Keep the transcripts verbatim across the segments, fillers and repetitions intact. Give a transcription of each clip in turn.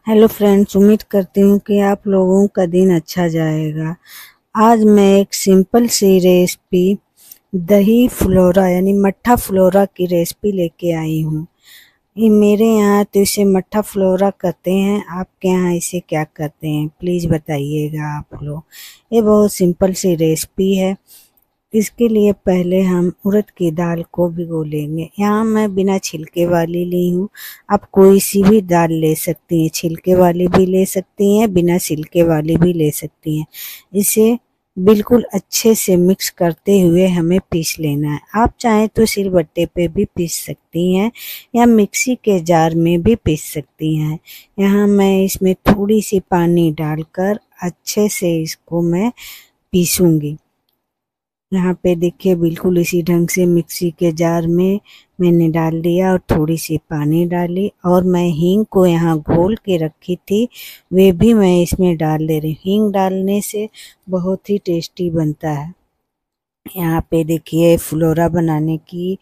Hello friends, उम्मीद करती हूँ कि आप लोगों का दिन अच्छा जाएगा। आज मैं एक सिंपल सी रेसिपी दही फ्लोरा यानी मट्ठा फ्लोरा की रेसिपी लेके आई हूँ। ये मेरे यहाँ तो इसे मट्ठा फ्लोरा कहते हैं, आपके यहाँ इसे क्या कहते हैं प्लीज़ बताइएगा आप लोग। ये बहुत सिंपल सी रेसिपी है। इसके लिए पहले हम उड़द की दाल को भिगो लेंगे। यहाँ मैं बिना छिलके वाली ली हूँ। आप कोई सी भी दाल ले सकती हैं, छिलके वाली भी ले सकती हैं, बिना छिलके वाली भी ले सकती हैं। इसे बिल्कुल अच्छे से मिक्स करते हुए हमें पीस लेना है। आप चाहें तो सिलबट्टे पे भी पीस सकती हैं या मिक्सी के जार में भी पीस सकती हैं। यहाँ मैं इसमें थोड़ी सी पानी डालकर अच्छे से इसको मैं पीसूंगी। यहाँ पे देखिए बिल्कुल इसी ढंग से मिक्सी के जार में मैंने डाल दिया और थोड़ी सी पानी डाली और मैं हींग को यहाँ घोल के रखी थी, वे भी मैं इसमें डाल दे रही हूँ। हींग डालने से बहुत ही टेस्टी बनता है। यहाँ पे देखिए फ्लोरा बनाने की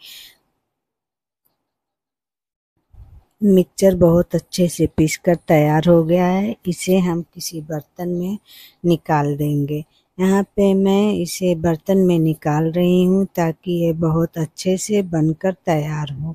मिक्सचर बहुत अच्छे से पीसकर तैयार हो गया है। इसे हम किसी बर्तन में निकाल देंगे। यहाँ पे मैं इसे बर्तन में निकाल रही हूँ ताकि ये बहुत अच्छे से बनकर तैयार हो।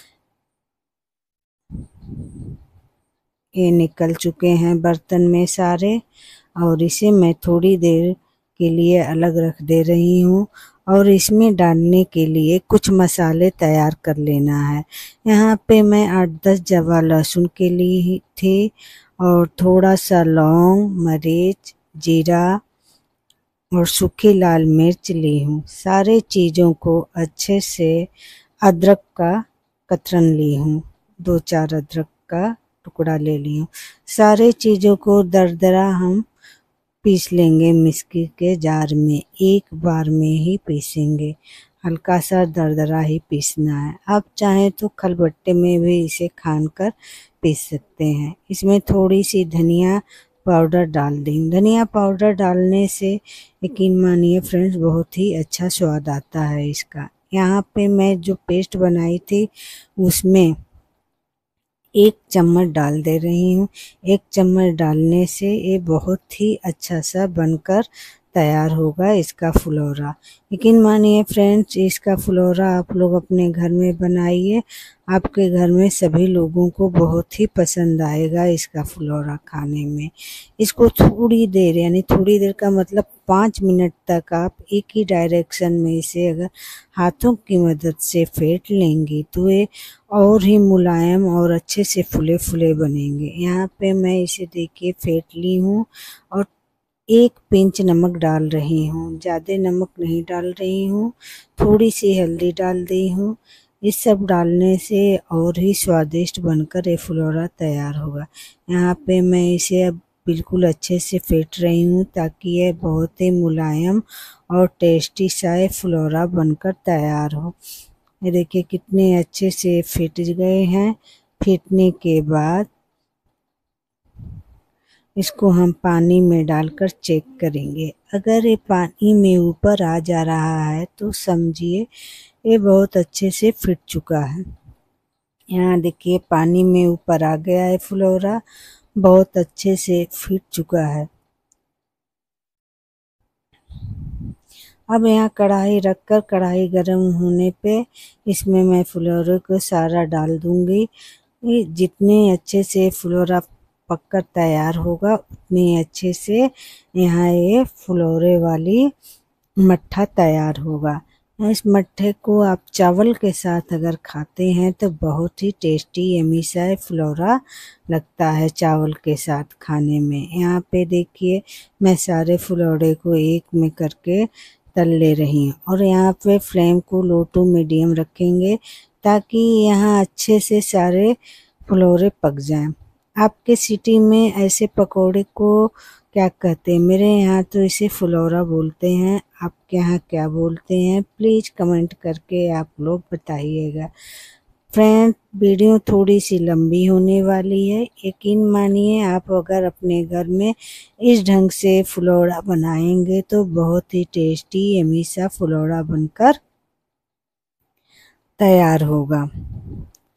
ये निकल चुके हैं बर्तन में सारे और इसे मैं थोड़ी देर के लिए अलग रख दे रही हूँ और इसमें डालने के लिए कुछ मसाले तैयार कर लेना है। यहाँ पे मैं आठ दस जवा लहसुन के लिए थे और थोड़ा सा लौंग, मरीच, जीरा और सूखी लाल मिर्च ली हूँ। सारे चीज़ों को अच्छे से अदरक का कतरन ली हूँ, दो चार अदरक का टुकड़ा ले ली हूँ। सारे चीज़ों को दरदरा हम पीस लेंगे मिक्सी के जार में, एक बार में ही पीसेंगे। हल्का सा दरदरा ही पीसना है। आप चाहें तो खलबट्टे में भी इसे खान कर पीस सकते हैं। इसमें थोड़ी सी धनिया पाउडर डाल दें। धनिया पाउडर डालने से यकीन मानिए फ्रेंड्स बहुत ही अच्छा स्वाद आता है इसका। यहाँ पे मैं जो पेस्ट बनाई थी उसमें एक चम्मच डाल दे रही हूँ। एक चम्मच डालने से ये बहुत ही अच्छा सा बनकर तैयार होगा इसका फ्लोरा। यकीन मानिए फ्रेंड्स, इसका फ्लोरा आप लोग अपने घर में बनाइए, आपके घर में सभी लोगों को बहुत ही पसंद आएगा इसका फ्लोरा खाने में। इसको थोड़ी देर यानी थोड़ी देर का मतलब पाँच मिनट तक आप एक ही डायरेक्शन में इसे अगर हाथों की मदद से फेंट लेंगी तो ये और ही मुलायम और अच्छे से फुले फुले बनेंगे। यहाँ पे मैं इसे देखिए फेंट ली हूँ और एक पिंच नमक डाल रही हूँ, ज़्यादा नमक नहीं डाल रही हूँ। थोड़ी सी हल्दी डाल दी हूँ। इस सब डालने से और ही स्वादिष्ट बनकर ये फ्लोरा तैयार होगा। यहाँ पे मैं इसे अब बिल्कुल अच्छे से फेंट रही हूँ ताकि ये बहुत ही मुलायम और टेस्टी सा ये फ्लोरा बनकर तैयार हो। ये देखिए कितने अच्छे से फेंट गए हैं। फेंटने के बाद इसको हम पानी में डालकर चेक करेंगे। अगर ये पानी में ऊपर आ जा रहा है तो समझिए ये बहुत अच्छे से फिट चुका है। यहाँ देखिए पानी में ऊपर आ गया है फ्लोरा, बहुत अच्छे से फिट चुका है। अब यहाँ कढ़ाई रखकर कढ़ाई गर्म होने पे इसमें मैं फ्लोरे को सारा डाल दूँगी। ये जितने अच्छे से फ्लोरा पककर तैयार होगा उतने अच्छे से यहाँ ये फ्लोरे वाली मट्ठा तैयार होगा। इस मट्ठे को आप चावल के साथ अगर खाते हैं तो बहुत ही टेस्टी यम्मी सा फ्लोरा लगता है चावल के साथ खाने में। यहाँ पे देखिए मैं सारे फ्लोरे को एक में करके तल ले रही हूँ और यहाँ पे फ्लेम को लो टू मीडियम रखेंगे ताकि यहाँ अच्छे से सारे फ्लोरे पक जाएं। आपके सिटी में ऐसे पकोड़े को क्या कहते हैं? मेरे यहाँ तो इसे फ्लोरा बोलते हैं। आपके यहाँ क्या बोलते हैं प्लीज़ कमेंट करके आप लोग बताइएगा। फ्रेंड, वीडियो थोड़ी सी लंबी होने वाली है। यकीन मानिए आप अगर अपने घर में इस ढंग से फ्लोरा बनाएंगे तो बहुत ही टेस्टी यम्मी सा फ्लोरा बनकर तैयार होगा।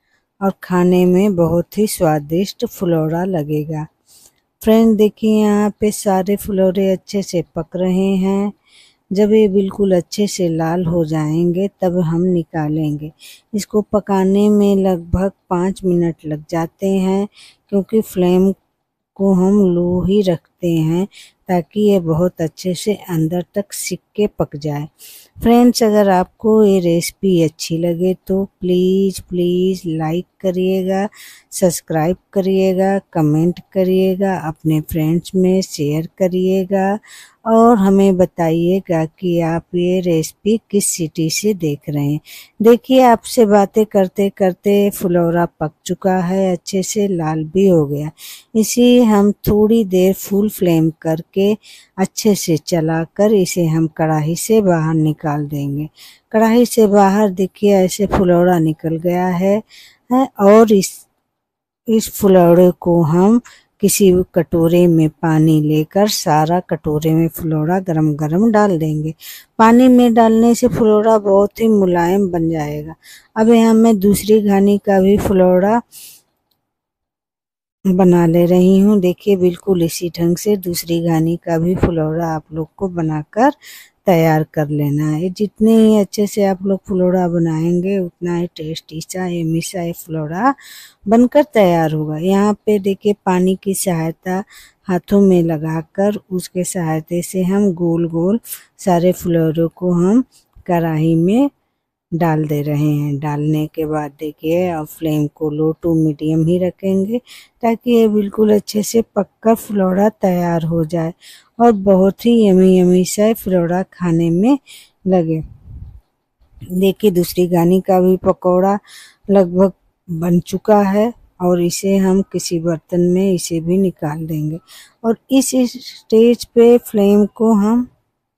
और खाने में बहुत ही स्वादिष्ट फुलौरा लगेगा। फ्रेंड देखिए यहाँ पे सारे फुलौरे अच्छे से पक रहे हैं। जब ये बिल्कुल अच्छे से लाल हो जाएंगे तब हम निकालेंगे। इसको पकाने में लगभग पाँच मिनट लग जाते हैं, क्योंकि फ्लेम को हम लो ही रखते हैं ताकि ये बहुत अच्छे से अंदर तक सिक के पक जाए। फ्रेंड्स, अगर आपको ये रेसिपी अच्छी लगे तो प्लीज़ प्लीज़ लाइक करिएगा, सब्सक्राइब करिएगा, कमेंट करिएगा, अपने फ्रेंड्स में शेयर करिएगा और हमें बताइएगा कि आप ये रेसिपी किस सिटी से देख रहे हैं। देखिए आपसे बातें करते करते फुलौरा पक चुका है, अच्छे से लाल भी हो गया। इसे हम थोड़ी देर फुल फ्लेम करके अच्छे से चलाकर इसे हम कढ़ाई से बाहर निकाल देंगे। कढ़ाई से बाहर देखिए ऐसे फुलौरा निकल गया है, है और इस इस फुलौरे को हम किसी कटोरे में पानी लेकर सारा कटोरे में फुलौरा गरम गरम डाल देंगे। पानी में डालने से फुलौरा बहुत ही मुलायम बन जाएगा। अब यहाँ मैं दूसरी घानी का भी फुलौरा बना ले रही हूँ। देखिए बिल्कुल इसी ढंग से दूसरी घानी का भी फुलौरा आप लोग को बनाकर तैयार कर लेना है। जितने ही अच्छे से आप लोग फुलौरा बनाएंगे उतना ही टेस्टी सा यम्मी सा ये फुलौरा बनकर तैयार होगा। यहाँ पे देखिए पानी की सहायता हाथों में लगाकर उसके सहायता से हम गोल गोल सारे फुलौरों को हम कढ़ाई में डाल दे रहे हैं। डालने के बाद देखिए अब फ्लेम को लो टू मीडियम ही रखेंगे ताकि ये बिल्कुल अच्छे से पककर फुलौरा तैयार हो जाए और बहुत ही यमी यमी सा फुलौरा खाने में लगे। देखिए दूसरी घानी का भी पकौड़ा लगभग बन चुका है और इसे हम किसी बर्तन में इसे भी निकाल देंगे और इस स्टेज पे फ्लेम को हम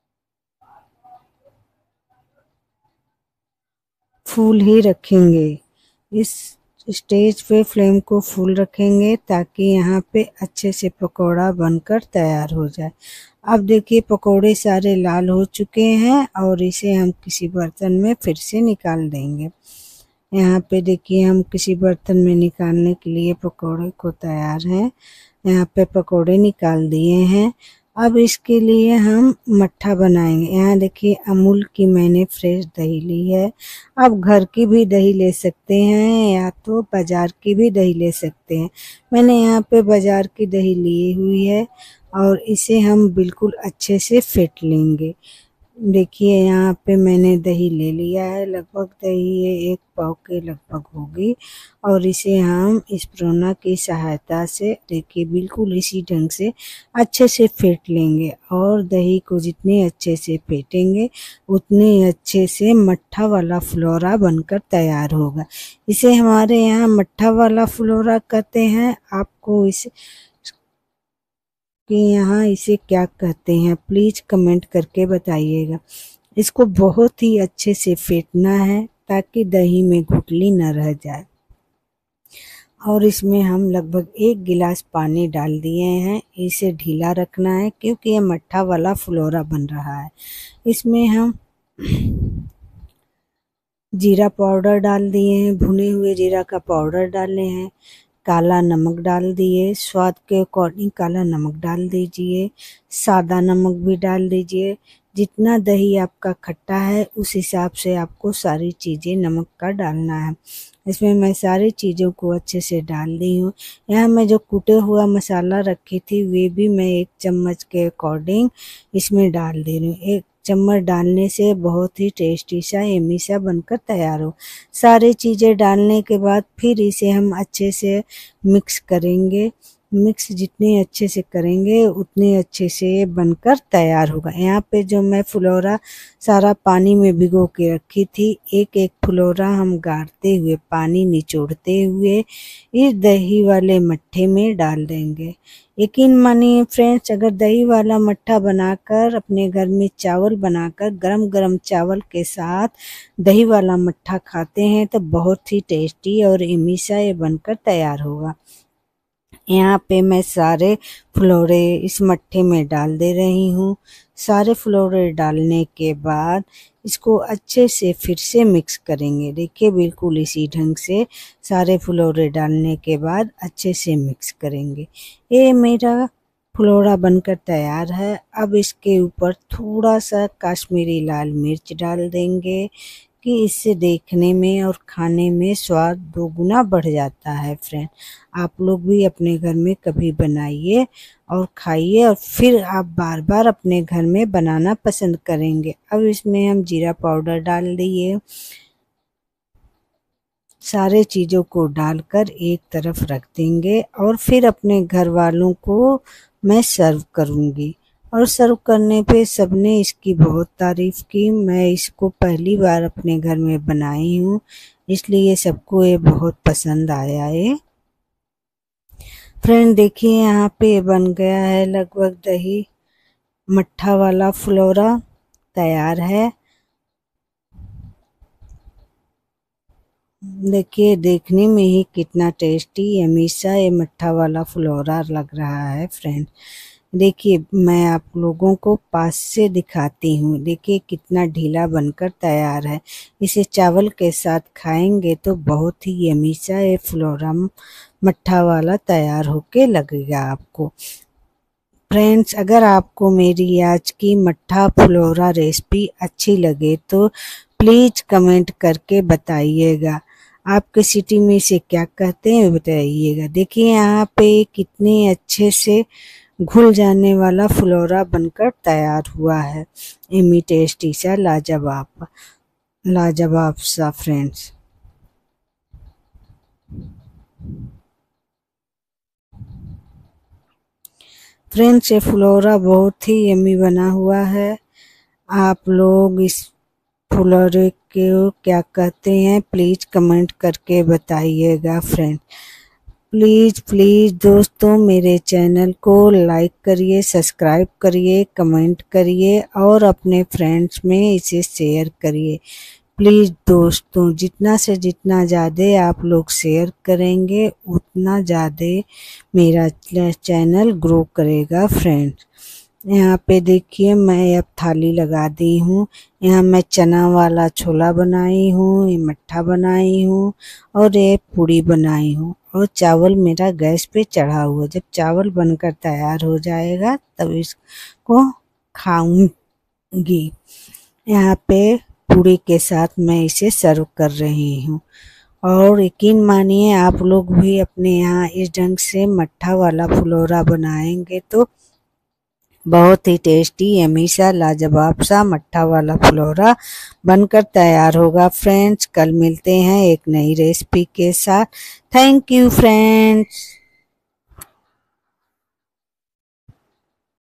फुल ही रखेंगे। इस स्टेज पे फ्लेम को फुल रखेंगे ताकि यहाँ पे अच्छे से पकौड़ा बनकर तैयार हो जाए। अब देखिए पकौड़े सारे लाल हो चुके हैं और इसे हम किसी बर्तन में फिर से निकाल देंगे। यहाँ पे देखिए हम किसी बर्तन में निकालने के लिए पकौड़े को तैयार हैं। यहाँ पे पकौड़े निकाल दिए हैं। अब इसके लिए हम मट्ठा बनाएंगे। यहाँ देखिए अमूल की मैंने फ्रेश दही ली है। आप घर की भी दही ले सकते हैं या तो बाज़ार की भी दही ले सकते हैं। मैंने यहाँ पे बाज़ार की दही ली हुई है और इसे हम बिल्कुल अच्छे से फेंट लेंगे। देखिए यहाँ पे मैंने दही ले लिया है, लगभग दही ये एक पाव के लगभग होगी और इसे हम स्पूना की सहायता से देखिए बिल्कुल इसी ढंग से अच्छे से फेंट लेंगे और दही को जितने अच्छे से फेंटेंगे उतने अच्छे से मट्ठा वाला फुलौरा बनकर तैयार होगा। इसे हमारे यहाँ मट्ठा वाला फुलौरा कहते हैं। आपको इसे कि यहाँ इसे क्या कहते हैं प्लीज़ कमेंट करके बताइएगा। इसको बहुत ही अच्छे से फेंटना है ताकि दही में गुठली न रह जाए और इसमें हम लगभग एक गिलास पानी डाल दिए हैं। इसे ढीला रखना है क्योंकि ये मट्ठा वाला फुलौरा बन रहा है। इसमें हम जीरा पाउडर डाल दिए हैं, भुने हुए जीरा का पाउडर डाले हैं, काला नमक डाल दिए, स्वाद के अकॉर्डिंग काला नमक डाल दीजिए, सादा नमक भी डाल दीजिए। जितना दही आपका खट्टा है उस हिसाब से आपको सारी चीज़ें नमक का डालना है। इसमें मैं सारी चीज़ों को अच्छे से डाल दी हूँ। यहाँ मैं जो कूटे हुआ मसाला रखी थी वे भी मैं एक चम्मच के अकॉर्डिंग इसमें डाल दे रही हूँ। एक चम्मच डालने से बहुत ही टेस्टी सा यम्मी सा बनकर तैयार हो। सारी चीज़ें डालने के बाद फिर इसे हम अच्छे से मिक्स करेंगे। मिक्स जितने अच्छे से करेंगे उतने अच्छे से बनकर तैयार होगा। यहाँ पे जो मैं फुलौरा सारा पानी में भिगो के रखी थी, एक एक फुलौरा हम गाड़ते हुए पानी निचोड़ते हुए इस दही वाले मट्ठे में डाल देंगे। यकीन मानिए फ्रेंड्स, अगर दही वाला मट्ठा बनाकर अपने घर में चावल बनाकर गरम गरम चावल के साथ दही वाला मट्ठा खाते हैं तो बहुत ही टेस्टी और यम्मी सा ये बनकर तैयार होगा। यहाँ पे मैं सारे फुलौरे इस मट्ठे में डाल दे रही हूँ। सारे फुलौरे डालने के बाद इसको अच्छे से फिर से मिक्स करेंगे। देखिए बिल्कुल इसी ढंग से सारे फ्लोरे डालने के बाद अच्छे से मिक्स करेंगे। ये मेरा फ्लोरा बनकर तैयार है। अब इसके ऊपर थोड़ा सा कश्मीरी लाल मिर्च डाल देंगे कि इससे देखने में और खाने में स्वाद दोगुना बढ़ जाता है। फ्रेंड, आप लोग भी अपने घर में कभी बनाइए और खाइए और फिर आप बार बार अपने घर में बनाना पसंद करेंगे। अब इसमें हम जीरा पाउडर डाल दिए। सारे चीज़ों को डालकर एक तरफ रख देंगे और फिर अपने घर वालों को मैं सर्व करूँगी। और सर्व करने पे सबने इसकी बहुत तारीफ़ की। मैं इसको पहली बार अपने घर में बनाई हूँ, इसलिए सबको ये बहुत पसंद आया है। फ्रेंड देखिए यहाँ पे बन गया है लगभग दही मट्ठा वाला फ्लोरा तैयार है। देखिए देखने में ही कितना टेस्टी हमेशा ये मट्ठा वाला फ्लोरा लग रहा है। फ्रेंड देखिए मैं आप लोगों को पास से दिखाती हूँ। देखिए कितना ढीला बनकर तैयार है। इसे चावल के साथ खाएंगे तो बहुत ही हमेशा ये फ्लोरा मट्ठा वाला तैयार होके लगेगा आपको। फ्रेंड्स अगर आपको मेरी आज की मट्ठा फ्लोरा रेसिपी अच्छी लगे तो प्लीज़ कमेंट करके बताइएगा। आपके सिटी में इसे क्या कहते हैं बताइएगा। देखिए यहाँ पे कितने अच्छे से घुल जाने वाला फ्लोरा बनकर तैयार हुआ है। इमी टेस्टी सा लाजवाब लाजवाब सा फ्रेंड्स। फ्रेंड्स ये फ्लोरा बहुत ही यमी बना हुआ है। आप लोग इस फ्लोरे को क्या कहते हैं प्लीज़ कमेंट करके बताइएगा। फ्रेंड प्लीज़ प्लीज़ दोस्तों मेरे चैनल को लाइक करिए, सब्सक्राइब करिए, कमेंट करिए और अपने फ्रेंड्स में इसे शेयर करिए। प्लीज़ दोस्तों जितना से जितना ज़्यादा आप लोग शेयर करेंगे उतना ज़्यादा मेरा चैनल ग्रो करेगा। फ्रेंड्स यहाँ पे देखिए मैं अब थाली लगा दी हूँ। यहाँ मैं चना वाला छोला बनाई हूँ, ये मट्ठा बनाई हूँ और ये पूड़ी बनाई हूँ और चावल मेरा गैस पे चढ़ा हुआ। जब चावल बनकर तैयार हो जाएगा तब इसको खाऊंगी। यहाँ पे पूड़ी के साथ मैं इसे सर्व कर रही हूँ और यकीन मानिए आप लोग भी अपने यहाँ इस ढंग से मट्ठा वाला फ्लोरा बनाएंगे तो बहुत ही टेस्टी हमेशा लाजवाब सा मट्ठा वाला फ्लोरा बनकर तैयार होगा। फ्रेंड्स कल मिलते हैं एक नई रेसिपी के साथ। Thank you friends.